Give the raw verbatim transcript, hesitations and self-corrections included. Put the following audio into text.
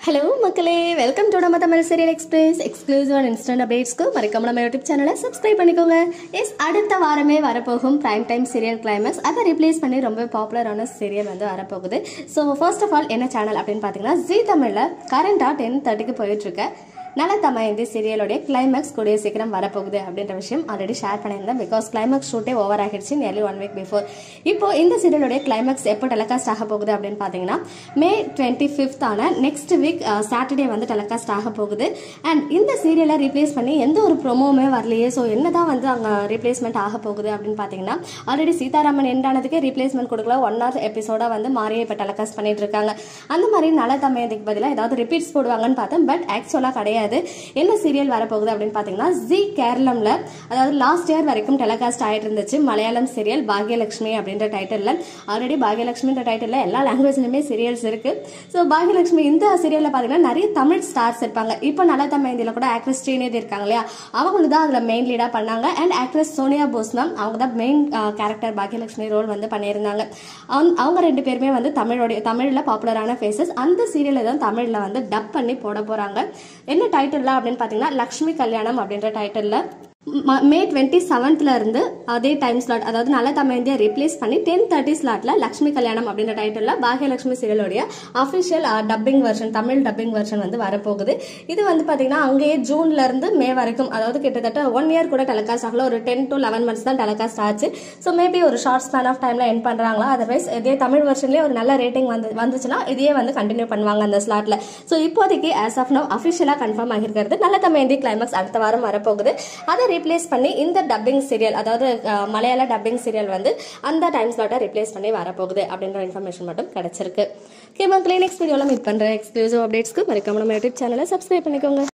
Hello மக்களே, welcome to நம்ம Tamil serial express exclusive and instant அப்டேட்ஸ்க்கு மறக்காம நம்ம யூடியூப் சேனலை சப்ஸ்கிரைப் பண்ணிக்கோங்க. எஸ், அடுத்த வாரமே வரப்போகும் பிரைம் டைம் சீரியல் கிளைமேக்ஸ் அதை ரிப்ளேஸ் பண்ணி ரொம்ப பாப்புலரான சீரியல் வந்து வரப்போகுது. ஸோ ஃபர்ஸ்ட் ஆஃப் ஆல் என்ன சேனல் அப்படின்னு பார்த்தீங்கன்னா ஜீ தமிழில் கரண்டாக டென் தேர்ட்டிக்கு போயிட்டு இருக்க நல்ல தமையந்தி சீரியலோடைய கிளைமேக்ஸ் கூடிய சீக்கிரம் வரப்போகுது அப்படின்ற விஷயம் ஆல்ரெடி ஷேர் பண்ணியிருந்தேன். பிகாஸ் கிளைமேக்ஸ் ஷூட்டே ஓவர் ஆகிடுச்சு நியர்லி ஒன் வீக் பிஃபோர். இப்போ இந்த சீரியலோடைய கிளைமேக்ஸ் எப்போ டெலிகாஸ்ட் ஆக போகுது அப்படின்னு பார்த்தீங்கன்னா மே டுவெண்ட்டி ஃபிஃப்த் ஆன நெக்ஸ்ட் வீக் சாட்டர்டே வந்து டெலிகாஸ்ட் ஆக போகுது. அண்ட் இந்த சீரியலை ரீப்ளேஸ் பண்ணி எந்த ஒரு ப்ரொமோவுமே வரலையே. ஸோ என்னதான் வந்து அங்கே ரீப்ளேஸ்மெண்ட் ஆக போகுது அப்படின்னு பார்த்தீங்கன்னா ஆல்ரெடி சீதாராமன் எண்டானதுக்கே ரீப்ளேஸ்மெண்ட் கொடுக்கல, ஒன் ஆர் எபிசோடாக வந்து மாறியே இப்போ டெலிகாஸ்ட் பண்ணிட்டு இருக்காங்க. அந்த மாதிரி நல்ல தமையந்திக்கு பதிலாக ஏதாவது ரிப்பீட்ஸ் போடுவாங்கன்னு பார்த்தேன். பட் ஆக்சுவலாக கிடையாது. என்ன சீரியல் வரப்போகுது அப்படின்னு பார்த்தீங்கன்னா ஜி கேரளம்ல அதாவது லாஸ்ட் இயர் வரைக்கும் டெலிகாஸ்ட் ஆயிட்டு இருந்துச்சு மலையாளம் சீரியல் பாக்யலட்சுமி அப்படின்ற டைட்டில். ஆல்ரெடி பாக்யலட்சுமின்ற டைட்டில் எல்லா லாங்குவேஜ்லயுமே சீரியல்ஸ் இருக்கு. ஸோ பாக்யலட்சுமி இந்த சீரியல்ல பார்த்தீங்கன்னா நிறைய தமிழ் ஸ்டார்ஸ் இருப்பாங்க. இப்போ நல்ல தமையந்தில கூட ஆக்ட்ரஸ் ஸ்ரீநிதி இருக்காங்க இல்லையா, அவங்க தான் அதில் மெயின் லீடா பண்ணாங்க. And actress Sonia Bose ma'am அவங்க தான் மெயின் கேரக்டர் பாக்யலட்சுமி ரோல் வந்து பண்ணியிருந்தாங்க. அவங்க ரெண்டு பேருமே வந்து தமிழோடைய தமிழில் பாப்புலரான ஃபேஸஸ். அந்த சீரியலை தான் தமிழில் வந்து டப் பண்ணி போட போறாங்க. என்ன டைட்டில் அப்படின்னு பார்த்தீங்கன்னா லக்ஷ்மி கல்யாணம் அப்படின்ற டைட்டில் மே டுவெண்ட்டி செவன்த்ல இருந்து அதே டைம் ஸ்லாட் அதாவது நல்ல தமையந்தியை ரீப்ளேஸ் பண்ணி டென் தேர்ட்டி ஸ்லாட்ல லக்ஷ்மி கல்யாணம் அப்படின்ற டைட்டில் பாக்யலட்சுமி சீரியலோடைய official dubbing version Tamil dubbing version வந்து வரப்போகுது. இது வந்து பார்த்தீங்கன்னா அங்கேயே ஜூன்ல இருந்து மே வரைக்கும் அதாவது கிட்டத்தட்ட ஒன் இயர் கூட டெலிகாஸ்ட் ஆகல, ஒரு டென் டு லெவன் மந்த்ஸ் தான் டெலிகாஸ்ட் ஆச்சு. ஸோ மேபி ஒரு ஷார்ட் ஸ்பேன் ஆஃப் டைம்ல என் பண்றாங்களா, அதர்வைஸ் இதே தமிழ் வெர்ஷன்லேயே ஒரு நல்ல ரேட்டிங் வந்து வந்துச்சுன்னா இதையே வந்து கண்டினியூ பண்ணுவாங்க அந்த ஸ்லாட்ல. ஸோ இப்போதைக்கு ஆஸ் ஆஃப் நவ் அஃபிஷியலாக கன்ஃபார்ம் ஆகிருக்கிறது நல்ல தமையந்தி கிளைமேக்ஸ் அடுத்த வாரம் வரப்போகுது. அதை ரீப்ளேஸ் பண்ணி இந்த டப்பிங் சீரியல் அதாவது மலையாள டப்பிங் சீரியல் வந்து அந்த டைம் ஸ்லாட்டை ரீப்ளேஸ் பண்ணி வரப்போகுது அப்படின்ற இன்ஃபர்மேஷன் மட்டும் கிடைச்சிருக்கு. ஓகே மக்களே, நெக்ஸ்ட் வீடியோவில் மீட் பண்ற எக்ஸ்க்ளூசிவ் அப்டேட்ஸ்க்கு மறக்காம நம்ம யூடியூப் சேனலை சப்ஸ்கிரைப் பண்ணிக்கோங்க.